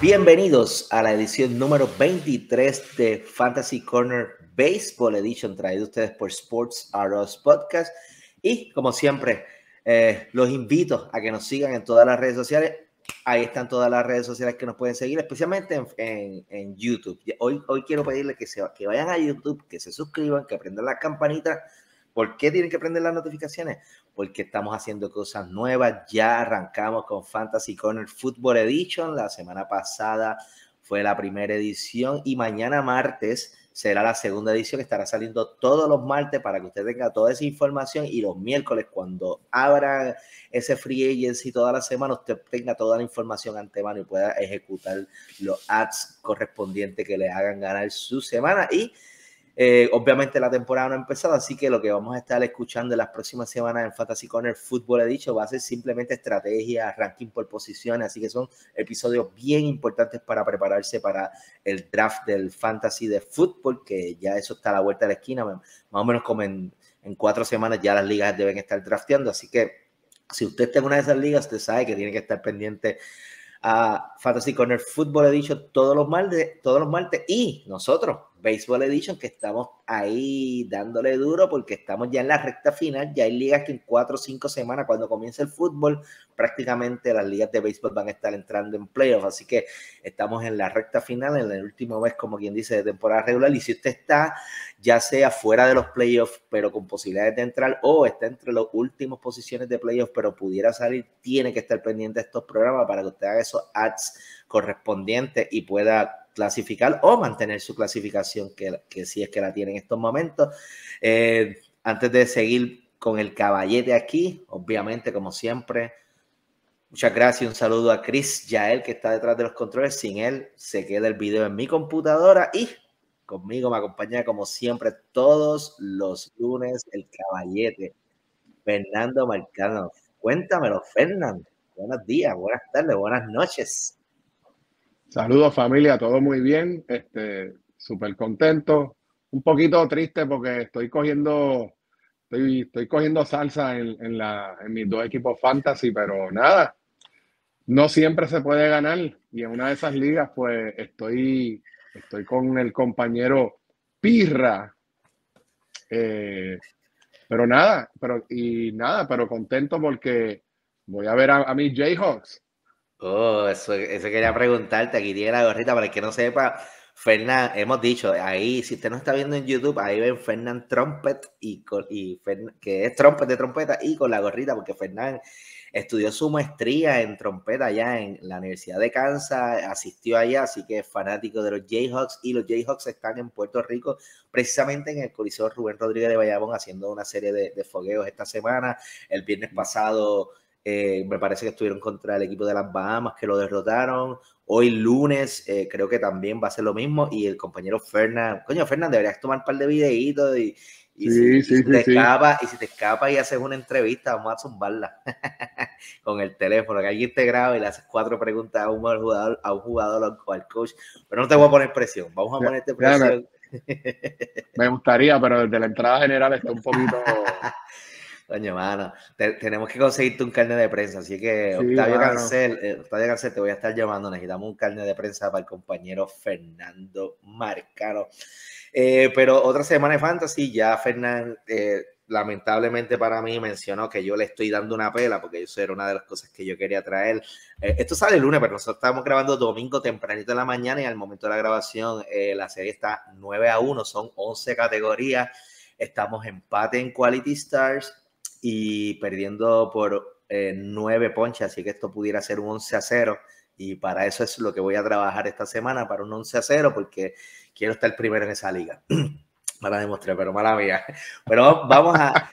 Bienvenidos a la edición número 23 de Fantasy Corner Baseball Edition, traído a ustedes por Sports R Us Podcast. Y como siempre, los invito a que nos sigan en todas las redes sociales. Ahí están todas las redes sociales que nos pueden seguir, especialmente en YouTube. Hoy quiero pedirles que vayan a YouTube, que se suscriban, que prendan la campanita. ¿Por qué tienen que prender las notificaciones? Porque estamos haciendo cosas nuevas. Ya arrancamos con Fantasy Corner Football Edition. La semana pasada fue la primera edición y mañana martes será la segunda edición. Estará saliendo todos los martes para que usted tenga toda esa información, y los miércoles, cuando abran ese free agency toda la semana, usted tenga toda la información antemano y pueda ejecutar los ads correspondientes que le hagan ganar su semana. Y obviamente la temporada no ha empezado, así que lo que vamos a estar escuchando en las próximas semanas en Fantasy Corner Football Edition va a ser simplemente estrategia, ranking por posiciones, así que son episodios bien importantes para prepararse para el draft del Fantasy de Fútbol, que ya eso está a la vuelta de la esquina, más o menos como en 4 semanas ya las ligas deben estar drafteando, así que si usted está en una de esas ligas, usted sabe que tiene que estar pendiente a Fantasy Corner Football Edition todos los martes, y nosotros Baseball Edition, que estamos ahí dándole duro porque estamos ya en la recta final. Ya hay ligas que en 4 o 5 semanas, cuando comience el fútbol, prácticamente las ligas de béisbol van a estar entrando en playoffs, así que estamos en la recta final, en el último mes, como quien dice, de temporada regular. Y si usted está ya sea fuera de los playoffs pero con posibilidades de entrar, o está entre las últimas posiciones de playoffs pero pudiera salir, tiene que estar pendiente de estos programas para que usted haga esos ads correspondientes y pueda clasificar o mantener su clasificación, que si es que la tiene en estos momentos. Antes de seguir con el caballete aquí, obviamente, como siempre, muchas gracias y un saludo a Chris Yael, que está detrás de los controles. Sin él se queda el video en mi computadora, y conmigo me acompaña como siempre todos los lunes el caballete Fernando Marcano. Cuéntamelo, Fernando. Buenos días, buenas tardes, buenas noches. Saludos, familia, todo muy bien, súper contento, un poquito triste porque estoy cogiendo salsa en mis 2 equipos fantasy, pero nada, no siempre se puede ganar, y en una de esas ligas pues estoy con el compañero Pirra, pero contento porque voy a ver a mis Jayhawks. Oh, eso quería preguntarte. Aquí tiene la gorrita para el que no sepa. Fernán, hemos dicho ahí, si usted no está viendo en YouTube, ahí ven Fernán Trumpet que es Trumpet de trompeta, y con la gorrita, porque Fernán estudió su maestría en trompeta allá en la Universidad de Kansas, asistió allá, así que es fanático de los Jayhawks, y los Jayhawks están en Puerto Rico, precisamente en el Coliseo Rubén Rodríguez de Bayamón, haciendo una serie de fogueos esta semana. El viernes pasado me parece que estuvieron contra el equipo de las Bahamas, que lo derrotaron. Hoy lunes creo que también va a ser lo mismo. Y el compañero Fernán, Fernán, deberías tomar un par de videitos si te escapa y haces una entrevista, vamos a zumbarla con el teléfono, que alguien te graba y le haces 4 preguntas a un jugador o al coach. Pero no te voy a poner presión, vamos a ponerte presión. Me gustaría, pero desde la entrada general está un poquito... Coño, mano, tenemos que conseguirte un carnet de prensa, así que sí, Octavio Cancel, te voy a estar llamando. Necesitamos un carnet de prensa para el compañero Fernando Marcano. Pero otra semana de fantasy, ya Fernando, lamentablemente para mí, mencionó que yo le estoy dando una pela, porque eso era una de las cosas que yo quería traer. Esto sale el lunes, pero nosotros estamos grabando domingo tempranito en la mañana, y al momento de la grabación la serie está 9-1, son 11 categorías, estamos empate en Quality Stars y perdiendo por 9 ponches, así que esto pudiera ser un 11-0, y para eso es lo que voy a trabajar esta semana, para un 11-0, porque quiero estar primero en esa liga. Mala demostrar, pero mala mía. Pero vamos a...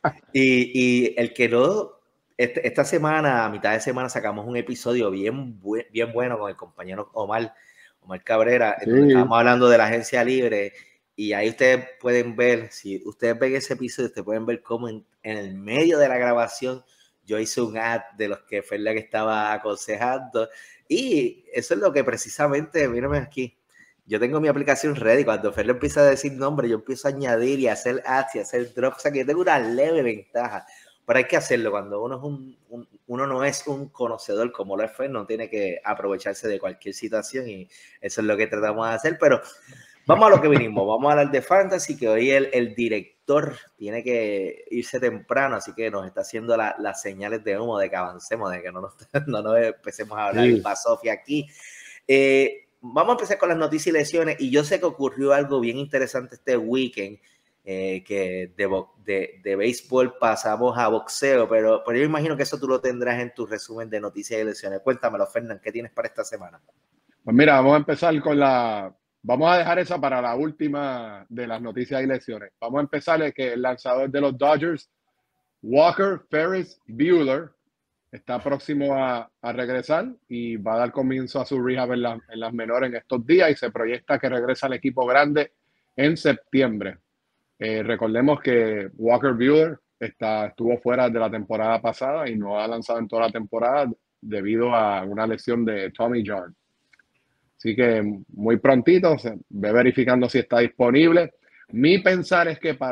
Y el que no... Esta semana, a mitad de semana, sacamos un episodio bien bueno con el compañero Omar Cabrera, en donde estábamos hablando de la agencia libre. Y ahí ustedes pueden ver, si ustedes ven ese episodio, ustedes pueden ver cómo en el medio de la grabación yo hice un ad de los que Ferla que estaba aconsejando. Y eso es lo que precisamente, mírame aquí, yo tengo mi aplicación ready. Cuando Ferla empieza a decir nombre, yo empiezo a añadir y a hacer ads y a hacer drops. O sea, que yo tengo una leve ventaja, pero hay que hacerlo. Cuando uno, uno no es un conocedor como lo es Fer, no tiene que aprovecharse de cualquier situación y eso es lo que tratamos de hacer, pero vamos a lo que vinimos, vamos a hablar de Fantasy, que hoy el director tiene que irse temprano, así que nos está haciendo las señales de humo de que avancemos, de que no nos empecemos a hablar basofia aquí. Vamos a empezar con las noticias y lesiones, y yo sé que ocurrió algo bien interesante este weekend, que de béisbol pasamos a boxeo, pero yo imagino que eso tú lo tendrás en tu resumen de noticias y lesiones. Cuéntamelo, Fernán, ¿qué tienes para esta semana? Pues mira, vamos a empezar vamos a dejar esa para la última de las noticias y lesiones. Vamos a empezar que el lanzador de los Dodgers, Walker Ferris Buehler, está próximo a regresar y va a dar comienzo a su rehab en las menores en estos días y se proyecta que regresa al equipo grande en septiembre. Recordemos que Walker Buehler estuvo fuera de la temporada pasada y no ha lanzado en toda la temporada debido a una lesión de Tommy John. Así que muy prontito se ve verificando si está disponible. Mi pensar es que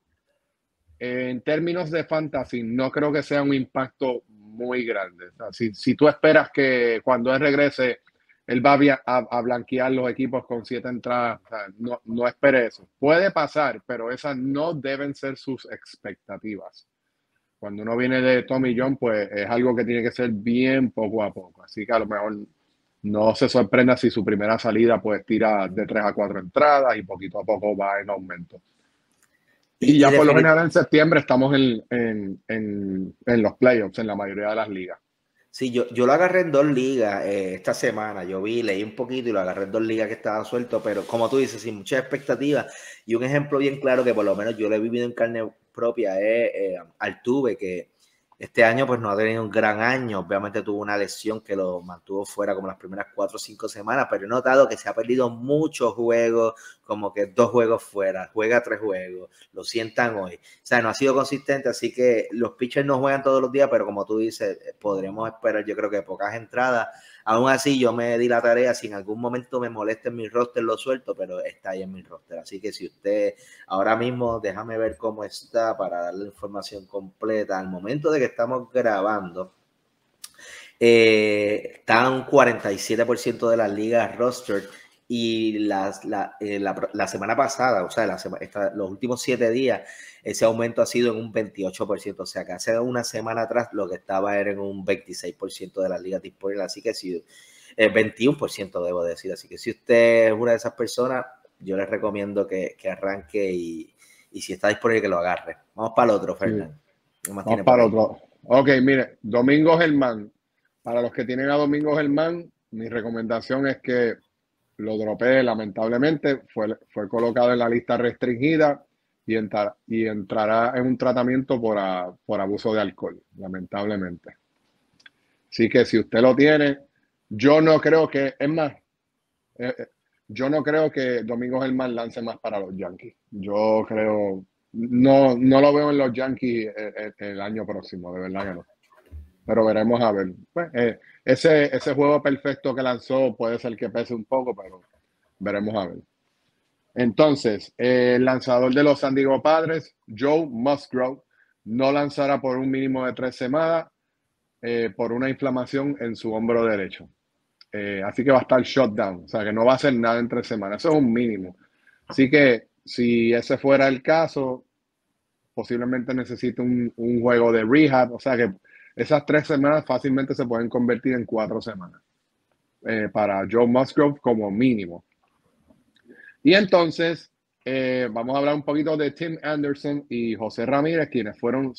en términos de fantasy, no creo que sea un impacto muy grande. O sea, si tú esperas que cuando él regrese, él va a blanquear los equipos con 7 entradas, o sea, no espere eso. Puede pasar, pero esas no deben ser sus expectativas. Cuando uno viene de Tommy John, pues es algo que tiene que ser bien poco a poco. Así que a lo mejor no se sorprenda si su primera salida pues tira de 3 a 4 entradas y poquito a poco va en aumento. Y ya por lo general en septiembre estamos en los playoffs en la mayoría de las ligas. Sí, yo lo agarré en 2 ligas esta semana. Leí un poquito y lo agarré en 2 ligas que estaban sueltos, pero como tú dices, sin muchas expectativas. Y un ejemplo bien claro que por lo menos yo lo he vivido en carne propia es Altuve, que este año pues no ha tenido un gran año. Obviamente tuvo una lesión que lo mantuvo fuera como las primeras 4 o 5 semanas, pero he notado que se ha perdido muchos juegos, como que 2 juegos fuera, juega 3 juegos, lo sientan hoy. O sea, no ha sido consistente, así que los pitchers no juegan todos los días, pero como tú dices, podremos esperar, yo creo que pocas entradas. Aún así, yo me di la tarea, si en algún momento me molesta en mi roster, lo suelto, pero está ahí en mi roster. Así que si usted ahora mismo, déjame ver cómo está para darle información completa. Al momento de que estamos grabando, está un 47% de las ligas roster y la semana pasada, o sea, los últimos 7 días, ese aumento ha sido en un 28%, o sea que hace una semana atrás lo que estaba era en un 26% de las ligas disponibles, así que si 21% debo decir, así que si usted es una de esas personas, yo les recomiendo que arranque y si está disponible que lo agarre. Vamos para el otro, Fernando. Sí. Vamos para el otro. Ok, mire, Domingo Germán. Para los que tienen a Domingo Germán, mi recomendación es que lo dropee, lamentablemente. Fue colocado en la lista restringida y entrará en un tratamiento por abuso de alcohol, lamentablemente. Así que si usted lo tiene, yo no creo que, es más, yo no creo que Domingo Germán lance más para los Yankees. Yo creo, no lo veo en los Yankees el año próximo, de verdad que no. Pero veremos a ver. Pues, ese juego perfecto que lanzó puede ser que pese un poco, pero veremos a ver. Entonces, el lanzador de los San Diego Padres, Joe Musgrove, no lanzará por un mínimo de 3 semanas por una inflamación en su hombro derecho. Así que va a estar shutdown, o sea que no va a hacer nada en 3 semanas. Eso es un mínimo. Así que si ese fuera el caso, posiblemente necesite un juego de rehab, o sea que esas 3 semanas fácilmente se pueden convertir en 4 semanas para Joe Musgrove como mínimo. Y entonces vamos a hablar un poquito de Tim Anderson y José Ramírez, quienes fueron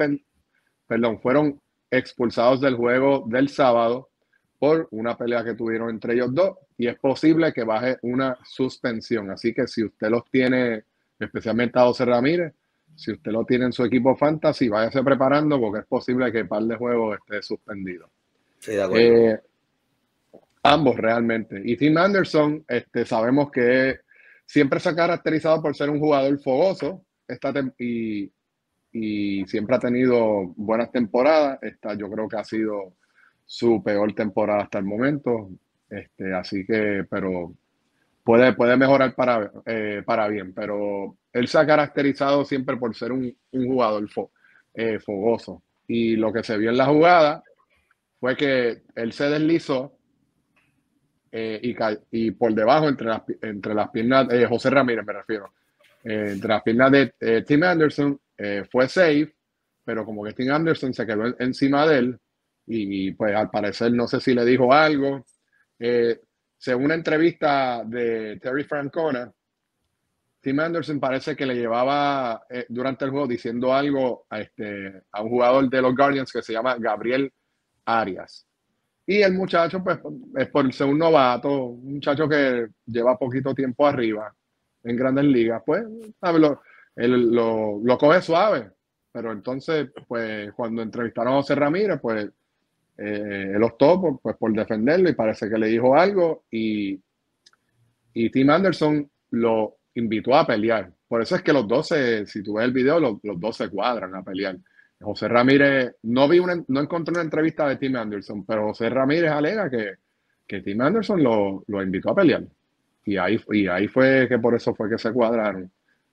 expulsados del juego del sábado por una pelea que tuvieron entre ellos dos y es posible que baje una suspensión. Así que si usted los tiene, especialmente a José Ramírez, si usted lo tiene en su equipo fantasy, váyase preparando porque es posible que el par de juegos esté suspendido. Sí, de acuerdo. Ambos realmente. Y Tim Anderson, sabemos que siempre se ha caracterizado por ser un jugador fogoso y siempre ha tenido buenas temporadas. Yo creo que ha sido su peor temporada hasta el momento. Así que, pero puede mejorar para bien. Pero él se ha caracterizado siempre por ser un jugador fogoso. Y lo que se vio en la jugada fue que él se deslizó y por debajo, entre las piernas, José Ramírez me refiero, entre las piernas de Tim Anderson, fue safe, pero como que Tim Anderson se quedó encima de él y pues al parecer no sé si le dijo algo. Según una entrevista de Terry Francona, Tim Anderson parece que le llevaba durante el juego diciendo algo a un jugador de los Guardians que se llama Gabriel Arias. Y el muchacho, pues, es por ser un novato, un muchacho que lleva poquito tiempo arriba en Grandes Ligas, pues, ¿sabe? Él lo coge suave. Pero entonces, pues, cuando entrevistaron a José Ramírez, pues, él optó por defenderlo y parece que le dijo algo y Tim Anderson lo invitó a pelear. Por eso es que los dos, si tú ves el video, los dos se cuadran a pelear. José Ramírez, no encontré una entrevista de Tim Anderson, pero José Ramírez alega que Tim Anderson lo invitó a pelear. Y ahí fue que por eso fue que se cuadraron.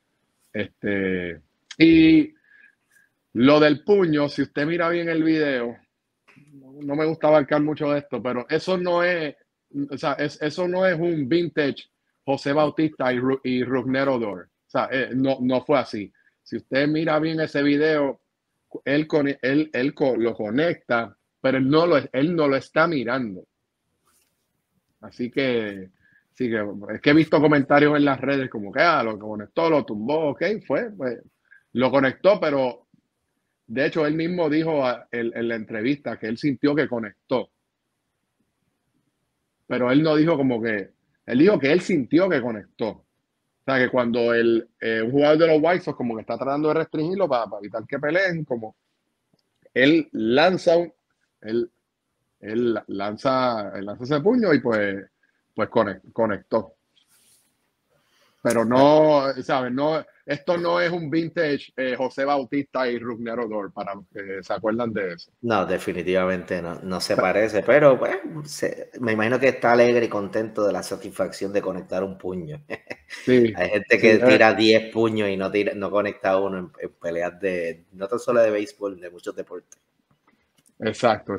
Y lo del puño, si usted mira bien el video, no me gusta abarcar mucho de esto, pero eso no es, o sea, eso no es un vintage José Bautista y Rugnero Odor. O sea, no fue así. Si usted mira bien ese video, lo conecta, pero él no lo está mirando. Así que, sí que es que he visto comentarios en las redes como que lo conectó, lo tumbó, ok, pues, lo conectó, pero de hecho él mismo dijo en la entrevista que él sintió que conectó. Pero él no dijo él dijo que él sintió que conectó. O sea, que cuando un jugador de los White Sox como que está tratando de restringirlo para evitar que peleen, como él lanza él lanza ese puño y pues conectó. Pero no, ¿sabes? No, esto no es un vintage José Bautista y Rugnero Odor, para los que se acuerdan de eso. No, definitivamente no se parece, pero pues, me imagino que está alegre y contento de la satisfacción de conectar un puño. Sí, Hay gente sí, que tira 10 puños y no conecta uno en peleas no tan solo de béisbol, de muchos deportes. exacto.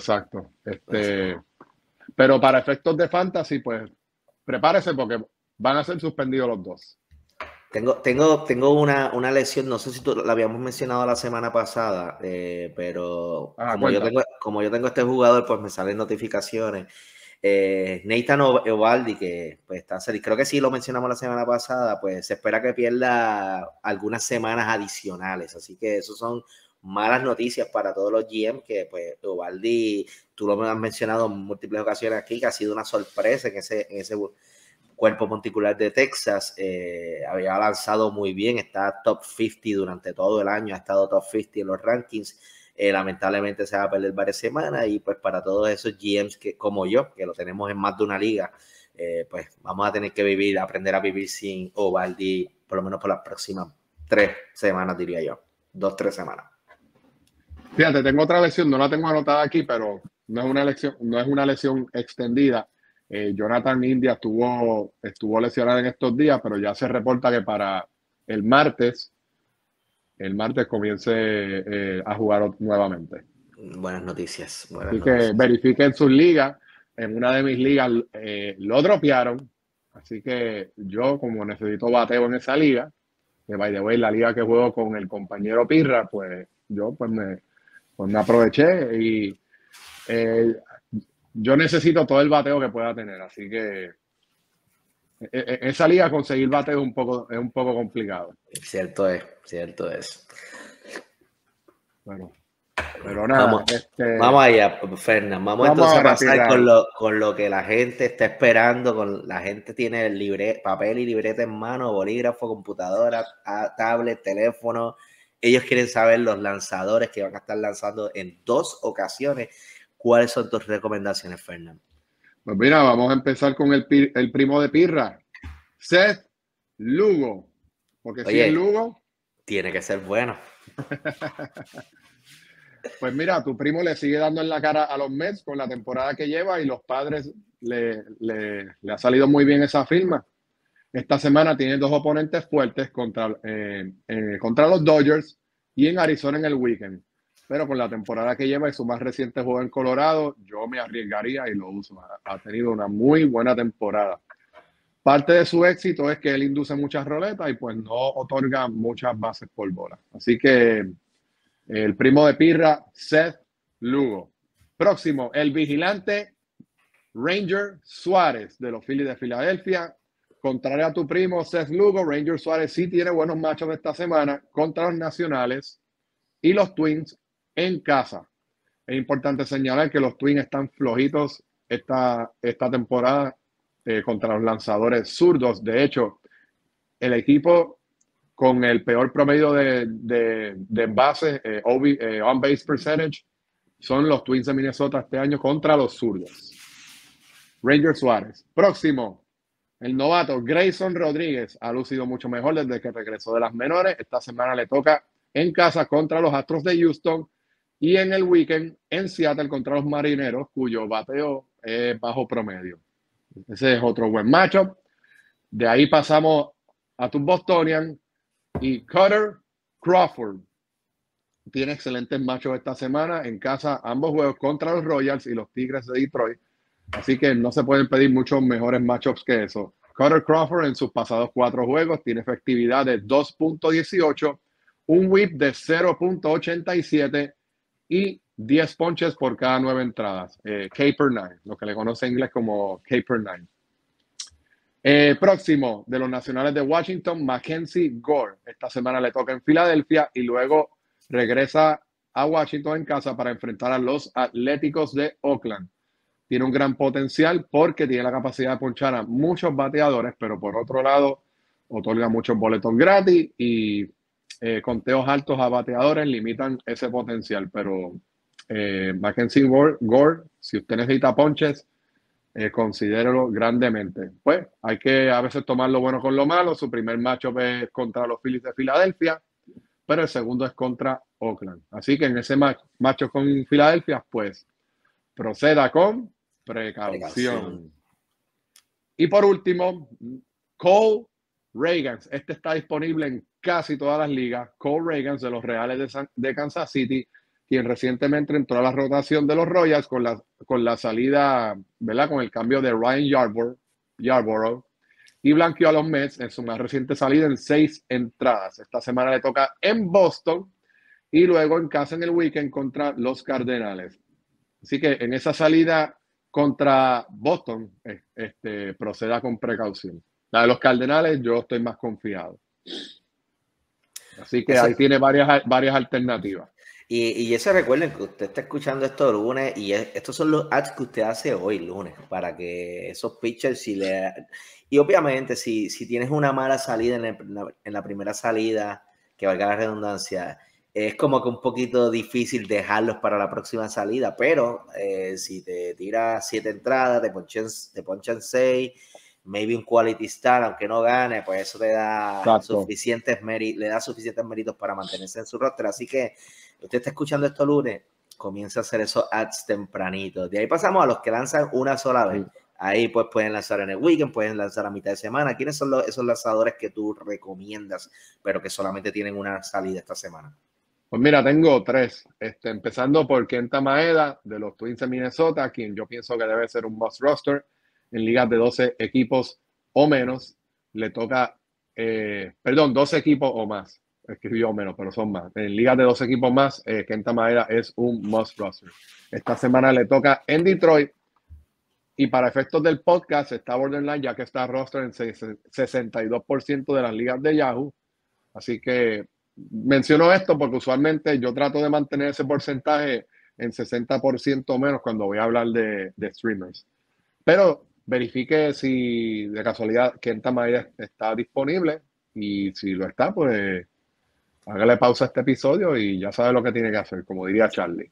Pero para efectos de fantasy, pues prepárese porque van a ser suspendidos los dos. Tengo una lesión, no sé si la habíamos mencionado la semana pasada, pero Cuenta. como yo tengo este jugador, pues me salen notificaciones. Nathan Eovaldi, que pues está creo que sí lo mencionamos la semana pasada, pues se espera que pierda algunas semanas adicionales, así que eso son malas noticias para todos los GM, que pues Eovaldi, tú lo has mencionado en múltiples ocasiones aquí, que ha sido una sorpresa en ese cuerpo particular de Texas. Había lanzado muy bien, está top 50 durante todo el año, ha estado top 50 en los rankings. Lamentablemente se va a perder varias semanas y pues para todos esos GMs que, como yo, que lo tenemos en más de una liga, pues vamos a tener que aprender a vivir sin Eovaldi por lo menos por las próximas 3 semanas, diría yo. 2-3 semanas. Fíjate, tengo otra lesión, no la tengo anotada aquí, pero no es una lesión extendida. Jonathan India estuvo lesionado en estos días, pero ya se reporta que para el martes comience a jugar nuevamente. Buenas noticias. Así que verifiquen sus ligas. En una de mis ligas lo dropearon. Así que yo, como necesito bateo en esa liga, que by the way, la liga que juego con el compañero Pirra, pues yo pues me aproveché y yo necesito todo el bateo que pueda tener. Así que esa liga conseguir bateo es un poco complicado. Cierto es. Bueno, pero nada. Vamos allá, Fernán. Vamos entonces a pasar con lo que la gente está esperando. La gente tiene papel y libreta en mano, bolígrafo, computadora, tablet, teléfono. Ellos quieren saber los lanzadores que van a estar lanzando en 2 ocasiones. ¿Cuáles son tus recomendaciones, Fernán? Pues mira, vamos a empezar con el primo de Pirra, Seth Lugo. Porque si es Lugo, tiene que ser bueno. Pues mira, tu primo le sigue dando en la cara a los Mets con la temporada que lleva y los Padres le ha salido muy bien esa firma. Esta semana tiene 2 oponentes fuertes contra los Dodgers y en Arizona en el weekend. pero con la temporada que lleva y su más reciente juego en Colorado, yo me arriesgaría y lo uso. Ha tenido una muy buena temporada. Parte de su éxito es que él induce muchas roletas y pues no otorga muchas bases por bola. Así que el primo de Pirra, Seth Lugo. Próximo, el vigilante Ranger Suárez de los Phillies de Filadelfia. Contrario a tu primo Seth Lugo, Ranger Suárez sí tiene buenos matchups esta semana contra los Nacionales y los Twins en casa. Es importante señalar que los Twins están flojitos esta temporada contra los lanzadores zurdos. De hecho, el equipo con el peor promedio de envases, on base percentage, son los Twins de Minnesota este año contra los zurdos. Ranger Suárez. Próximo, el novato Grayson Rodríguez ha lucido mucho mejor desde que regresó de las menores. Esta semana le toca en casa contra los Astros de Houston y en el weekend en Seattle contra los Marineros, cuyo bateo es bajo promedio. Ese es otro buen matchup. De ahí pasamos a tu Bostonian y Cutter Crawford. Tiene excelentes matchups esta semana en casa, ambos juegos contra los Royals y los Tigres de Detroit. Así que no se pueden pedir muchos mejores matchups que eso. Cutter Crawford en sus pasados 4 juegos tiene efectividad de 2.18, un whip de 0.87 y 10 ponches por cada 9 entradas. K/9, lo que le conoce en inglés como K/9. Próximo de los Nacionales de Washington, Mackenzie Gore. Esta semana le toca en Filadelfia y luego regresa a Washington en casa para enfrentar a los Atléticos de Oakland. Tiene un gran potencial porque tiene la capacidad de ponchar a muchos bateadores, pero por otro lado otorga muchos boletos gratis y conteos altos a bateadores limitan ese potencial. Pero Mackenzie Gore, si usted necesita ponches, considérelo grandemente. Pues hay que a veces tomar lo bueno con lo malo. Su primer matchup es contra los Phillies de Filadelfia, pero el segundo es contra Oakland. Así que en ese matchup con Filadelfia, pues proceda con precaución. Y por último, Cole Ragans. Este está disponible en casi todas las ligas. Cole Ragans de los Reales de Kansas City, quien recientemente entró a la rotación de los Royals con la salida, ¿verdad? Con el cambio de Ryan Yarborough y blanqueó a los Mets en su más reciente salida en 6 entradas. Esta semana le toca en Boston y luego en casa en el weekend contra los Cardenales. Así que en esa salida contra Boston, proceda con precaución. La de los Cardenales, yo estoy más confiado. Así que ahí tiene varias alternativas. Y eso, recuerden que usted está escuchando esto lunes y estos son los ads que usted hace hoy lunes para que esos pitchers y obviamente si tienes una mala salida en la primera salida, que valga la redundancia, es como que un poquito difícil dejarlos para la próxima salida, pero si te tiras 7 entradas, te ponchan 6, maybe un quality start, aunque no gane, pues eso te da suficientes méritos para mantenerse en su roster. Así que usted está escuchando esto lunes, comienza a hacer esos ads tempranitos. De ahí pasamos a los que lanzan una sola vez. Ahí pues pueden lanzar en el weekend, pueden lanzar a mitad de semana. ¿Quiénes son esos lanzadores que tú recomiendas, pero que solamente tienen una salida esta semana? Pues mira, tengo 3. Empezando por Kenta Maeda de los Twins de Minnesota, quien yo pienso que debe ser un must roster en ligas de 12 equipos o menos. Le toca, 12 equipos o más. Escribió menos, pero son más. En ligas de 12 equipos más, Kenta Maeda es un must roster. Esta semana le toca en Detroit y para efectos del podcast está borderline ya que está roster en 62% de las ligas de Yahoo. Así que menciono esto porque usualmente yo trato de mantener ese porcentaje en 60% o menos cuando voy a hablar de streamers. Pero verifique si de casualidad Kenta Maeda está disponible y si lo está, pues hágale pausa a este episodio y ya sabe lo que tiene que hacer, como diría Charlie.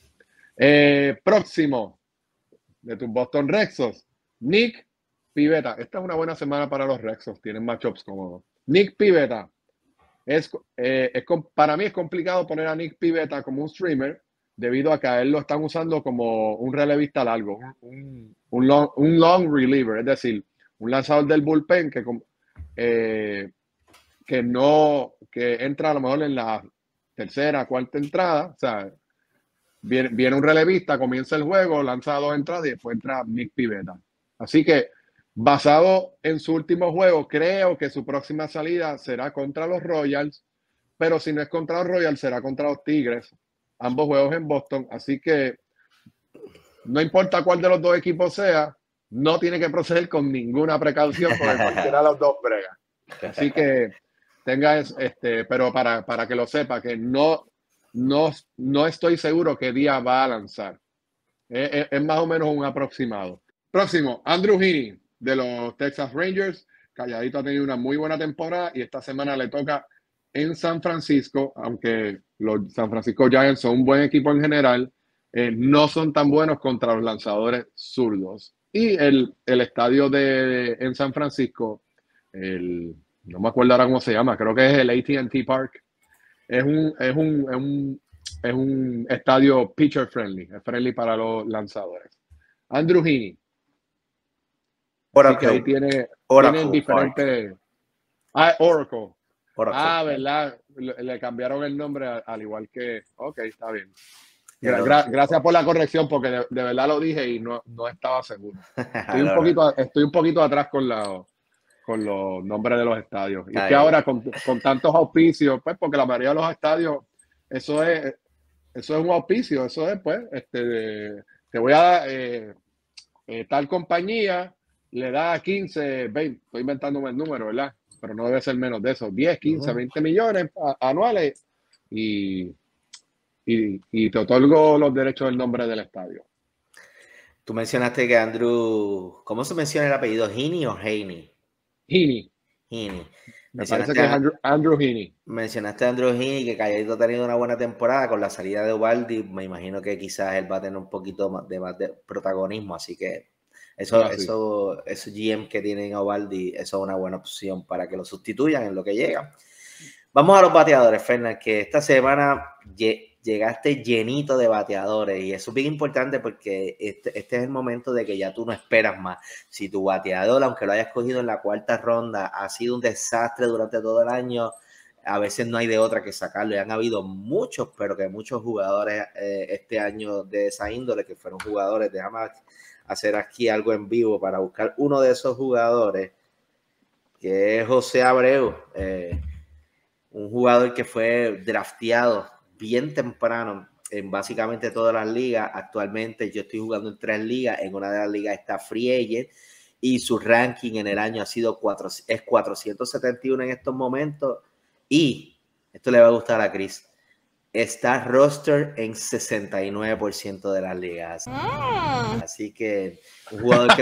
Próximo de tus Boston Red Sox, Nick Pivetta. Esta es una buena semana para los Red Sox, tienen matchups cómodos. Nick Pivetta. Para mí es complicado poner a Nick Pivetta como un streamer debido a que a él lo están usando como un relevista largo, un long reliever, es decir, un lanzador del bullpen que entra a lo mejor en la tercera, cuarta entrada, o sea, viene un relevista, comienza el juego, lanza 2 entradas y después entra Nick Pivetta. Así que, basado en su último juego, creo que su próxima salida será contra los Royals, pero si no es contra los Royals, será contra los Tigres. Ambos juegos en Boston, así que no importa cuál de los dos equipos sea, no tiene que proceder con ninguna precaución porque cualquiera de los dos brega. Así que pero para que lo sepa, que no estoy seguro qué día va a lanzar. Es más o menos un aproximado. Próximo, Andrew Heaney de los Texas Rangers. Calladito ha tenido una muy buena temporada y esta semana le toca en San Francisco, aunque los San Francisco Giants son un buen equipo en general, no son tan buenos contra los lanzadores zurdos. Y el estadio en San Francisco, no me acuerdo ahora cómo se llama, creo que es el AT&T Park, es un estadio pitcher friendly, es friendly para los lanzadores. Andrew Heaney. Así que ahí tiene diferentes... Oracle. ¿Verdad? Le cambiaron el nombre al igual que... Ok, está bien. Gracias por la corrección porque de verdad lo dije y no estaba seguro. Estoy un poquito atrás con los nombres de los estadios. Y es que ahora con tantos auspicios, pues porque la mayoría de los estadios, eso es un auspicio, eso es pues, te voy a dar tal compañía, le da 15, 20, estoy inventándome el número, ¿verdad? Pero no debe ser menos de eso, 10, 15, 20 millones anuales y te otorgo los derechos del nombre del estadio. Tú mencionaste que Andrew, ¿cómo se menciona el apellido? ¿Heaney o Heaney? Heaney. Me parece que es Andrew Heaney. Mencionaste a Andrew Heaney, que Calladito ha tenido una buena temporada con la salida de Eovaldi. Me imagino que quizás él va a tener un poquito más de protagonismo, así que esos GM que tienen a Eovaldi, eso es una buena opción para que lo sustituyan en lo que llega. Vamos a los bateadores, Fernan, que esta semana llegaste llenito de bateadores y eso es bien importante porque este es el momento de que ya tú no esperas más. Si tu bateador, aunque lo hayas cogido en la cuarta ronda, ha sido un desastre durante todo el año, a veces no hay de otra que sacarlo. Y han habido muchos, pero que muchos jugadores este año de esa índole, que fueron jugadores, déjame hacer aquí algo en vivo para buscar uno de esos jugadores, que es José Abreu, un jugador que fue drafteado bien temprano en básicamente todas las ligas. Actualmente yo estoy jugando en 3 ligas, en una de las ligas está Free Agent y su ranking en el año ha sido 471 en estos momentos y esto le va a gustar a Chris. Está roster en 69% de las ligas. Así que un jugador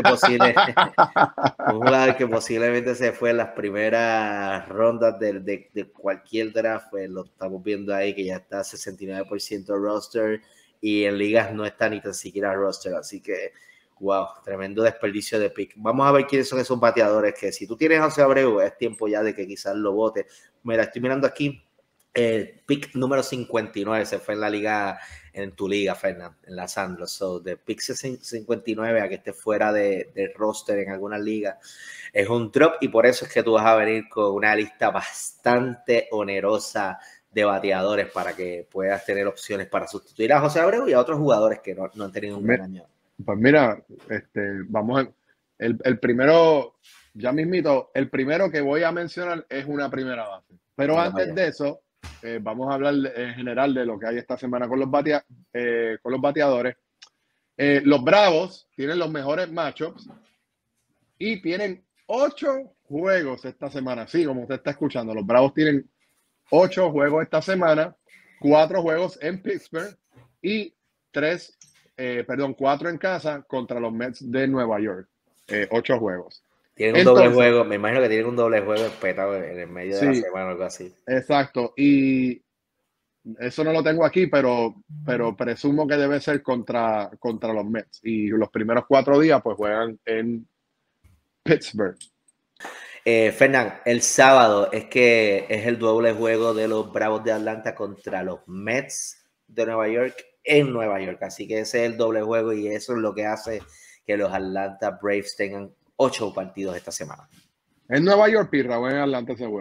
que posiblemente se fue en las primeras rondas de cualquier draft, pues lo estamos viendo ahí que ya está 69% roster y en ligas no está ni tan siquiera roster. Así que, wow, tremendo desperdicio de pick. Vamos a ver quiénes son esos bateadores que si tú tienes a José Abreu, es tiempo ya de que quizás lo vote. Mira, estoy mirando aquí. El pick número 59 se fue en la liga, en tu liga, Fernan, en la Sandro. So, de pick 59 a que esté fuera de roster en alguna liga es un drop y por eso es que tú vas a venir con una lista bastante onerosa de bateadores para que puedas tener opciones para sustituir a José Abreu y a otros jugadores que no han tenido un buen año. Pues mira, vamos el primero, ya mismito, el primero que voy a mencionar es una primera base. Pero antes de eso, vamos a hablar en general de lo que hay esta semana con los bateadores. Los Bravos tienen los mejores matchups y tienen 8 juegos esta semana. Sí, como usted está escuchando, los Bravos tienen 8 juegos esta semana, 4 juegos en Pittsburgh y 4 en casa contra los Mets de Nueva York. 8 juegos. Tienen un doble juego, me imagino que tienen un doble juego espetado en el medio de la semana o algo así. Exacto, y eso no lo tengo aquí, pero presumo que debe ser contra los Mets. Y los primeros 4 días pues juegan en Pittsburgh. Fernan, el sábado es el doble juego de los Bravos de Atlanta contra los Mets de Nueva York en Nueva York. Así que ese es el doble juego y eso es lo que hace que los Atlanta Braves tengan 8 partidos esta semana. ¿En Nueva York, Pirra, o en Atlanta ese juego?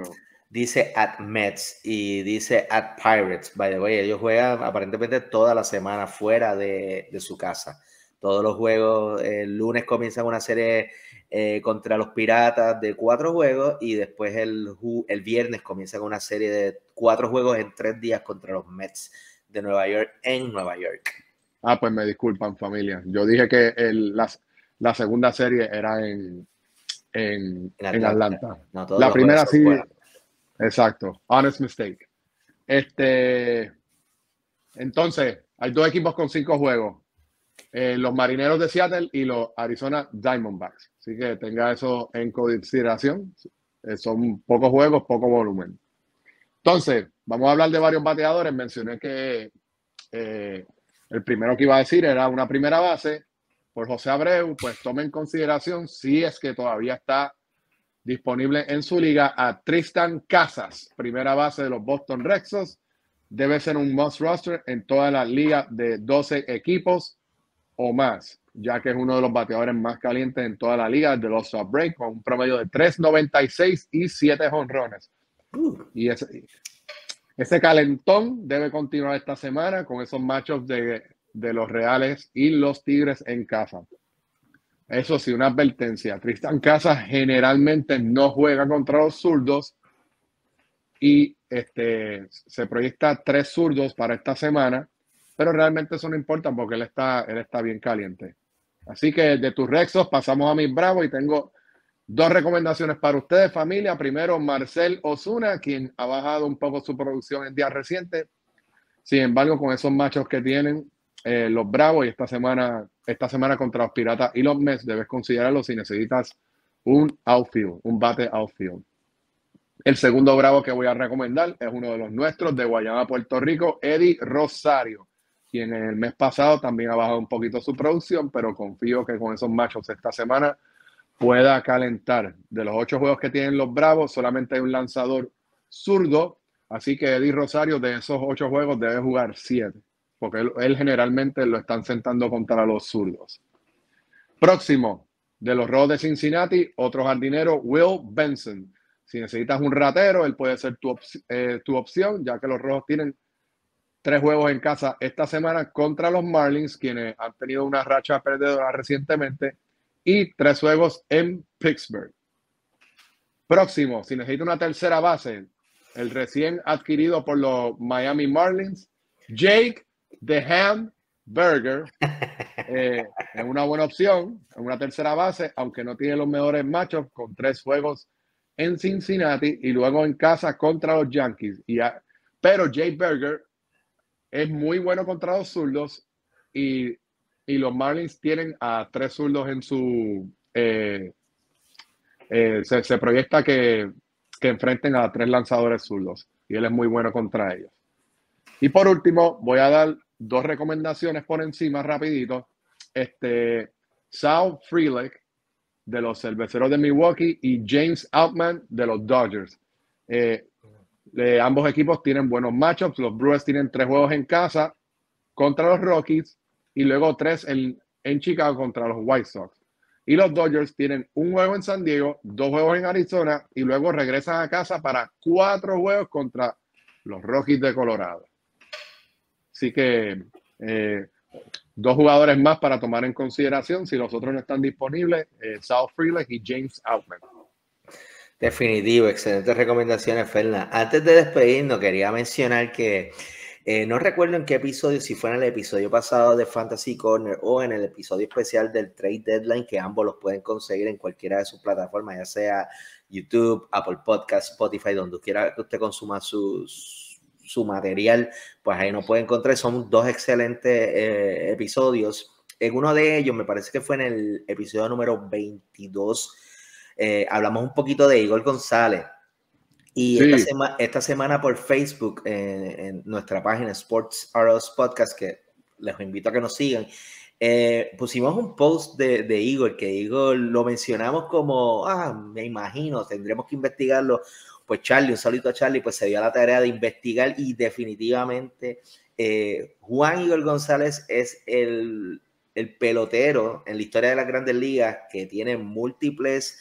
Dice at Mets y dice at Pirates. By the way, ellos juegan aparentemente toda la semana fuera de su casa. Todos los juegos, el lunes comienzan una serie contra los Piratas de 4 juegos y después el viernes comienzan una serie de 4 juegos en 3 días contra los Mets de Nueva York en Nueva York. Ah, pues me disculpan, familia. Yo dije que la segunda serie era en Atlanta. No, todos La los primera juegos sí, fuera. exacto. Honest mistake. Entonces, hay 2 equipos con 5 juegos. Los Marineros de Seattle y los Arizona Diamondbacks. Así que tenga eso en consideración. Son pocos juegos, poco volumen. Entonces, vamos a hablar de varios bateadores. Mencioné que el primero que iba a decir era una primera base por José Abreu. Pues tome en consideración, si es que todavía está disponible en su liga, a Tristan Casas, primera base de los Boston Red Sox. Debe ser un must roster en toda la liga de 12 equipos o más, ya que es uno de los bateadores más calientes en toda la liga de los break, con un promedio de 3.96 y 7 jonrones. Y ese calentón debe continuar esta semana con esos matchups de los Reales y los Tigres en casa. Eso sí, una advertencia. Tristan Casas generalmente no juega contra los zurdos y se proyecta 3 zurdos para esta semana, pero realmente eso no importa porque él está bien caliente. Así que de tus Red Sox pasamos a mis Bravos y tengo 2 recomendaciones para ustedes, familia. Primero, Marcell Ozuna, quien ha bajado un poco su producción en días recientes. Sin embargo, con esos machos que tienen los Bravos y esta semana contra los Piratas y los Mets, debes considerarlo si necesitas un outfield, un bate outfield. El segundo Bravo que voy a recomendar es uno de los nuestros de Guayama, Puerto Rico, Eddie Rosario, quien en el mes pasado también ha bajado un poquito su producción, pero confío que con esos machos esta semana pueda calentar. De los 8 juegos que tienen los Bravos, solamente hay un lanzador zurdo, así que Eddie Rosario de esos 8 juegos debe jugar 7, porque él generalmente lo están sentando contra los zurdos. Próximo, de los Rojos de Cincinnati, otro jardinero, Will Benson. Si necesitas un ratero, él puede ser tu opción, ya que los Rojos tienen 3 juegos en casa esta semana contra los Marlins, quienes han tenido una racha perdedora recientemente, y 3 juegos en Pittsburgh. Próximo, si necesita una tercera base, el recién adquirido por los Miami Marlins, Jake The Ham Burger, es una buena opción, en una tercera base, aunque no tiene los mejores matchups, con 3 juegos en Cincinnati y luego en casa contra los Yankees. Pero Jake Burger es muy bueno contra los zurdos y los Marlins tienen a 3 zurdos en su... se proyecta que enfrenten a 3 lanzadores zurdos y él es muy bueno contra ellos. Y por último, voy a dar 2 recomendaciones por encima rapidito. Sal Frelick de los Cerveceros de Milwaukee y James Outman de los Dodgers. Ambos equipos tienen buenos matchups. Los Brewers tienen 3 juegos en casa contra los Rockies y luego 3 en Chicago contra los White Sox. Y los Dodgers tienen 1 juego en San Diego, 2 juegos en Arizona y luego regresan a casa para 4 juegos contra los Rockies de Colorado. Así que 2 jugadores más para tomar en consideración si los otros no están disponibles, Sal Frelick y James Outman. Definitivo, excelentes recomendaciones, Fernan. Antes de despedirnos, quería mencionar que no recuerdo en qué episodio, si fue en el episodio pasado de Fantasy Corner o en el episodio especial del Trade Deadline, que ambos los pueden conseguir en cualquiera de sus plataformas, ya sea YouTube, Apple Podcast, Spotify, donde quiera que usted consuma su material, pues ahí nos puede encontrar. Son 2 excelentes episodios. En uno de ellos, me parece que fue en el episodio número 22, hablamos un poquito de Igor González. Y sí, esta semana por Facebook, en nuestra página Sports Arrows Podcast, que les invito a que nos sigan, pusimos un post de Igor, que Igor lo mencionamos como, me imagino, tendremos que investigarlo. Pues Charlie, un saludo a Charlie, pues se dio a la tarea de investigar y definitivamente Juan Igor González es el pelotero en la historia de las Grandes Ligas que tiene múltiples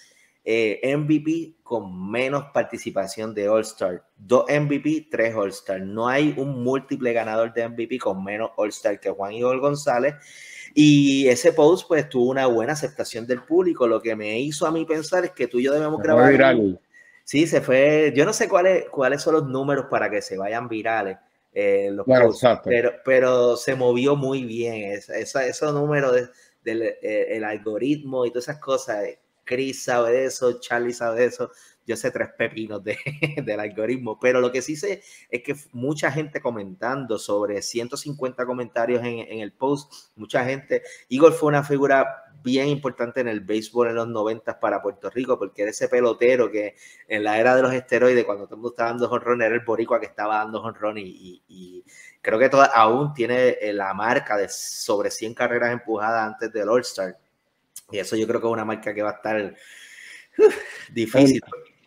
MVP con menos participación de All-Star. 2 MVP, 3 All-Star. No hay un múltiple ganador de MVP con menos All-Star que Juan Igor González. Y ese post pues tuvo una buena aceptación del público. Lo que me hizo a mí pensar es que tú y yo debemos grabar. Sí, se fue. Yo no sé cuáles son los números para que se vayan virales. Los posts, pero se movió muy bien. Esos números del algoritmo y todas esas cosas. Chris sabe de eso, Charlie sabe de eso. Yo sé 3 pepinos del algoritmo, pero lo que sí sé es que mucha gente comentando, sobre 150 comentarios en el post, mucha gente. Igor fue una figura bien importante en el béisbol en los 90 para Puerto Rico, porque era ese pelotero que en la era de los esteroides, cuando todo el mundo estaba dando jonrón, era el boricua que estaba dando jonrón y creo que aún tiene la marca de sobre 100 carreras empujadas antes del All-Star. Y eso yo creo que es una marca que va a estar difícil.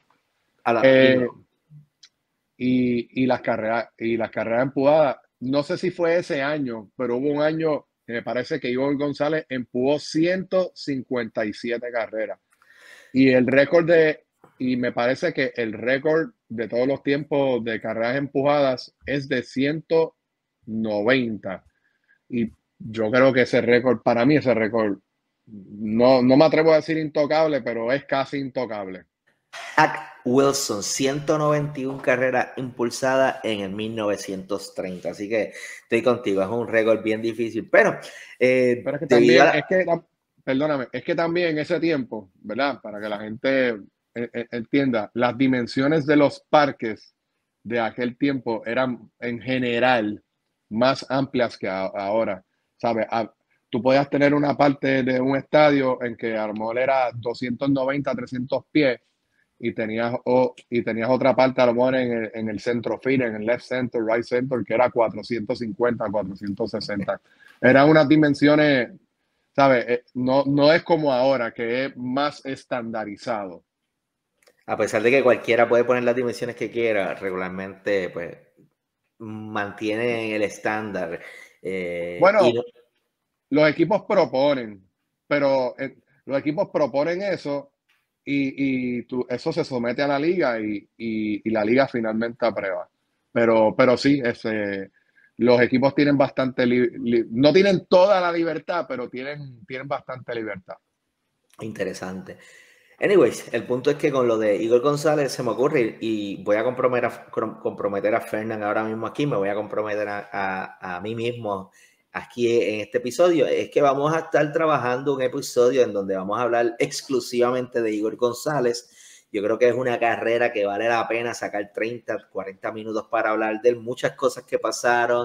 Y las carreras empujadas, no sé si fue ese año, pero hubo un año que me parece que Igor González empujó 157 carreras. Y me parece que el récord de todos los tiempos de carreras empujadas es de 190. Y yo creo que para mí ese récord, no me atrevo a decir intocable, pero es casi intocable. Zach Wilson, 191 carreras impulsadas en el 1930. Así que estoy contigo, es un récord bien difícil. Pero es que también, perdóname, es que también en ese tiempo, ¿verdad? Para que la gente entienda, las dimensiones de los parques de aquel tiempo eran en general más amplias que ahora, ¿sabes? Tú podías tener una parte de un estadio en que a lo mejor era 290, 300 pies y tenías otra parte a lo mejor en el centro field, en el left center, right center, que era 450, 460. Eran unas dimensiones, ¿sabes? No es como ahora, que es más estandarizado. A pesar de que cualquiera puede poner las dimensiones que quiera, regularmente pues mantienen el estándar. Bueno, los equipos proponen, pero los equipos proponen eso y eso se somete a la liga y la liga finalmente aprueba. Pero sí, los equipos tienen bastante, no tienen toda la libertad, pero tienen bastante libertad. Interesante. Anyways, el punto es que con lo de Igor González se me ocurre y voy a comprometer a Fernán ahora mismo aquí, me voy a comprometer a mí mismo aquí en este episodio, es que vamos a estar trabajando un episodio en donde vamos a hablar exclusivamente de Igor González. Yo creo que es una carrera que vale la pena sacar 30, 40 minutos para hablar de él, muchas cosas que pasaron,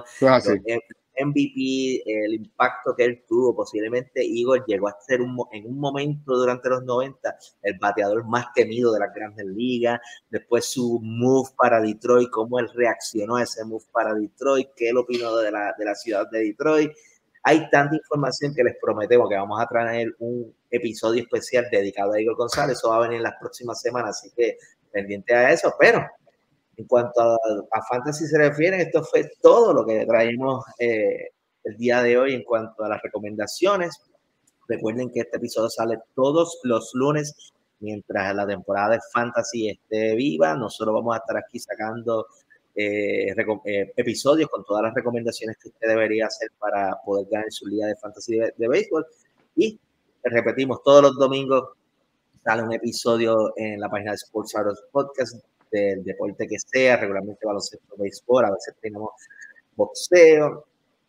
MVP, el impacto que él tuvo. Posiblemente Igor llegó a ser en un momento durante los 90 el bateador más temido de las grandes ligas. Después su move para Detroit, cómo él reaccionó a ese move para Detroit, qué él opinó de la ciudad de Detroit. Hay tanta información que les prometemos que vamos a traer un episodio especial dedicado a Igor González. Eso va a venir en las próximas semanas, así que pendiente a eso. Pero en cuanto a fantasy se refiere, esto fue todo lo que traímos el día de hoy en cuanto a las recomendaciones. Recuerden que este episodio sale todos los lunes mientras la temporada de fantasy esté viva. Nosotros vamos a estar aquí sacando episodios con todas las recomendaciones que usted debería hacer para poder ganar su liga de fantasy de béisbol. Y repetimos, todos los domingos sale un episodio en la página de Sports Autos Podcast del deporte que sea, regularmente baloncesto, béisbol, a veces tenemos boxeo.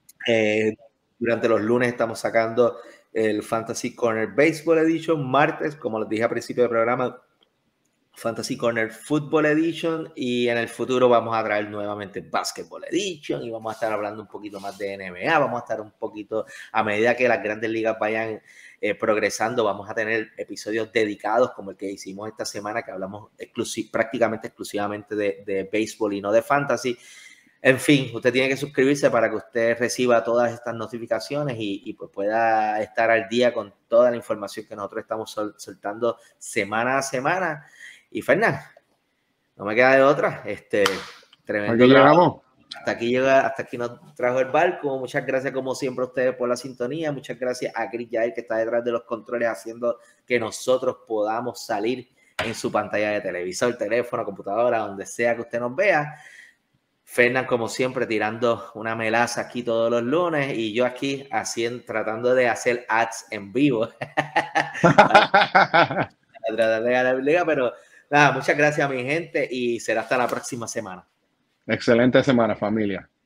Durante los lunes estamos sacando el Fantasy Corner Baseball Edition, martes, como les dije al principio del programa, Fantasy Corner Football Edition, y en el futuro vamos a traer nuevamente Basketball Edition y vamos a estar hablando un poquito más de NBA, vamos a estar un poquito, a medida que las grandes ligas vayan progresando, vamos a tener episodios dedicados como el que hicimos esta semana, que hablamos prácticamente exclusivamente de béisbol y no de fantasy. En fin, usted tiene que suscribirse para que usted reciba todas estas notificaciones y pues pueda estar al día con toda la información que nosotros estamos soltando semana a semana. Y Fernán, no me queda de otra. Tremendo aquí llegamos. Hasta aquí nos trajo el barco. Muchas gracias como siempre a ustedes por la sintonía. Muchas gracias a Chris Jair, que está detrás de los controles haciendo que nosotros podamos salir en su pantalla de televisor, teléfono, computadora, donde sea que usted nos vea. Fernan, como siempre, tirando una melaza aquí todos los lunes y yo aquí tratando de hacer ads en vivo. Tratar de ganar la liga, pero nada, muchas gracias a mi gente y será hasta la próxima semana. Excelente semana, familia.